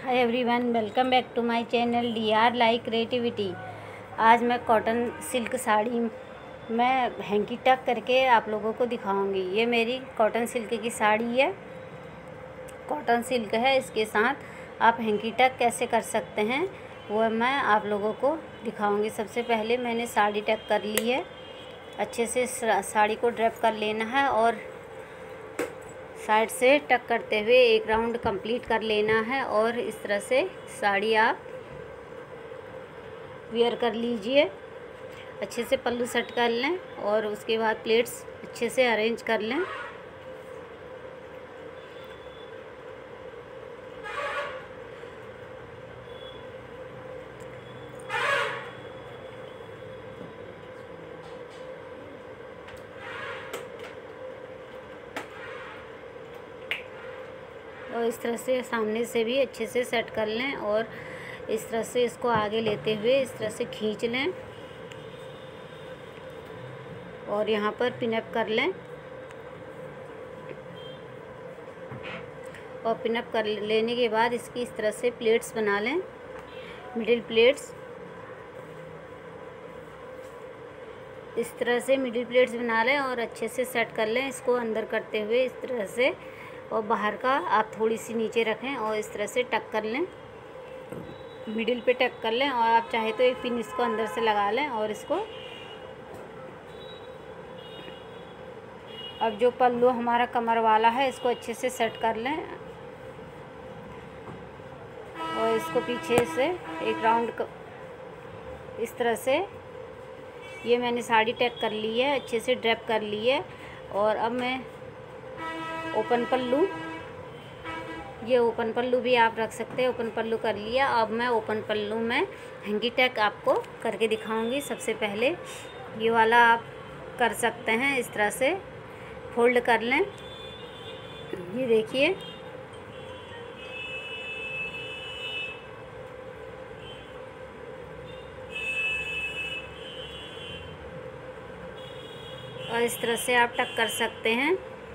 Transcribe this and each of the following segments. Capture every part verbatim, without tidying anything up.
Hi everyone, welcome back to my channel D R like creativity. आज मैं cotton silk sari में hanky टक करके आप लोगों को दिखाऊंगी। ये मेरी कॉटन सिल्क की साड़ी है, कॉटन सिल्क है। इसके साथ आप हैंकी टक कैसे कर सकते हैं वो मैं आप लोगों को दिखाऊंगी। सबसे पहले मैंने साड़ी टक कर ली है। अच्छे से साड़ी को ड्रैप कर लेना है और साइड से टक करते हुए एक राउंड कंप्लीट कर लेना है। और इस तरह से साड़ी आप वेयर कर लीजिए। अच्छे से पल्लू सेट कर लें और उसके बाद प्लेट्स अच्छे से अरेंज कर लें। और इस तरह से सामने से भी अच्छे से सेट कर लें और इस तरह से इसको आगे लेते हुए इस तरह से खींच लें और यहाँ पर पिनअप कर लें। और पिनअप कर लेने के बाद इसकी इस तरह से प्लेट्स बना लें, मिडिल प्लेट्स। इस तरह से मिडिल प्लेट्स बना लें और अच्छे से सेट कर लें इसको अंदर करते हुए इस तरह से। और बाहर का आप थोड़ी सी नीचे रखें और इस तरह से टक कर लें, मिडिल पे टक कर लें। और आप चाहे तो एक पिन इसको अंदर से लगा लें और इसको अब जो पल्लू हमारा कमर वाला है इसको अच्छे से सेट कर लें और इसको पीछे से एक राउंड इस तरह से ये मैंने साड़ी टैग कर ली है, अच्छे से ड्रैप कर ली है। और अब मैं ओपन पल्लू, ये ओपन पल्लू भी आप रख सकते हैं, ओपन पल्लू कर लिया। अब मैं ओपन पल्लू में हैंकी टैग आपको करके दिखाऊंगी। सबसे पहले ये वाला आप कर सकते हैं, इस तरह से फोल्ड कर लें। ये देखिए, और इस तरह से आप टक कर सकते हैं।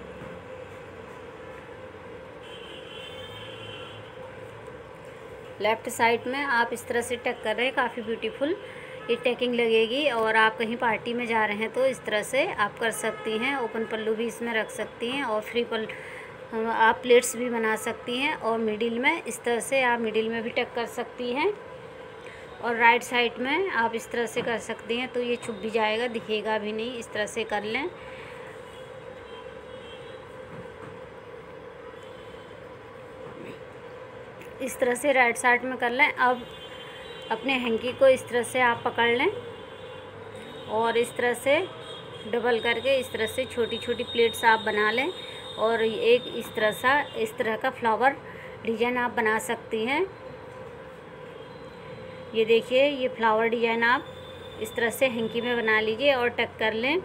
लेफ़्ट साइड में आप इस तरह से टक कर रहे हैं, काफ़ी ब्यूटीफुल ये टैकिंग लगेगी। और आप कहीं पार्टी में जा रहे हैं तो इस तरह से आप कर सकती हैं। ओपन पल्लू भी इसमें रख सकती हैं और फ्री पल्लू आप प्लेट्स भी बना सकती हैं। और मिडिल में इस तरह से आप मिडिल में भी टक कर सकती हैं। और राइट साइड में आप इस तरह से कर सकती हैं तो ये छुप भी जाएगा, दिखेगा भी नहीं। इस तरह से कर लें। इस तरह से राइट साइड में कर लें। अब अपने हैंकी को इस तरह से आप पकड़ लें और इस तरह से डबल करके इस तरह से छोटी छोटी प्लेट्स आप बना लें। और एक इस तरह सा इस तरह का फ्लावर डिज़ाइन आप बना सकती हैं। ये देखिए, ये फ्लावर डिज़ाइन आप इस तरह से हैंकी में बना लीजिए और टक कर लें।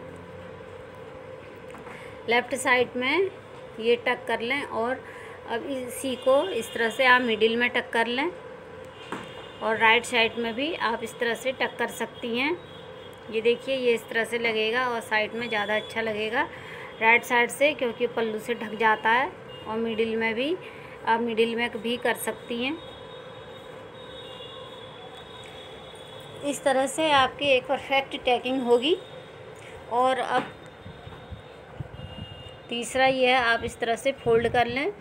लेफ़्ट साइड में ये टक कर लें और अब इसी को इस तरह से आप मिडिल में टक कर लें। और राइट साइड में भी आप इस तरह से टक कर सकती हैं। ये देखिए, ये इस तरह से लगेगा और साइड में ज़्यादा अच्छा लगेगा राइट साइड से, क्योंकि पल्लू से ढक जाता है। और मिडिल में भी आप मिडिल में भी कर सकती हैं। इस तरह से आपकी एक परफेक्ट टैकिंग होगी। और अब तीसरा ये है, आप इस तरह से फोल्ड कर लें।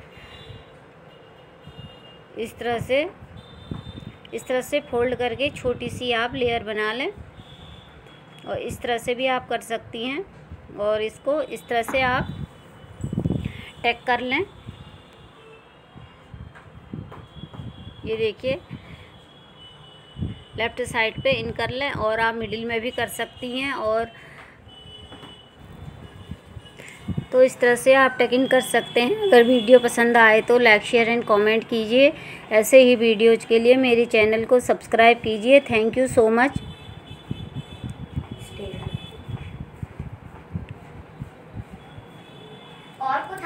इस तरह से इस तरह से फोल्ड करके छोटी सी आप लेयर बना लें। और इस तरह से भी आप कर सकती हैं। और इसको इस तरह से आप टैग कर लें। ये देखिए, लेफ़्ट साइड पे इन कर लें और आप मिडिल में भी कर सकती हैं। और तो इस तरह से आप टैगिंग कर सकते हैं। अगर वीडियो पसंद आए तो लाइक शेयर एंड कमेंट कीजिए। ऐसे ही वीडियोज़ के लिए मेरे चैनल को सब्सक्राइब कीजिए। Thank you so much. और